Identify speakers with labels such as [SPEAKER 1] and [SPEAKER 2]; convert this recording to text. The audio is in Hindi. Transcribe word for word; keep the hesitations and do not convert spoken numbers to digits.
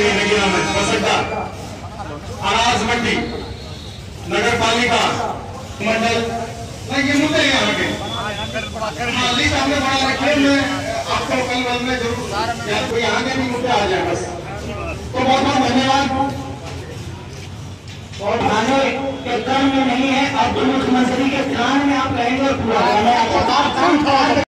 [SPEAKER 1] जाएंगे नगीना में बसड्डा अनाज मंडी नगर पालिका मंडल नहीं ये मुद्दे हैं यहाँ के लिस्ट हमने बना रखी है। मैं आपको कल बल में जरूर या कोई आगे भी मुद्दे आ जाए बस। तो बहुत बहुत धन्यवाद।
[SPEAKER 2] और थाने के क्रम में नहीं है, अब मुख्यमंत्री के स्थान में आप रहेंगे और पूरा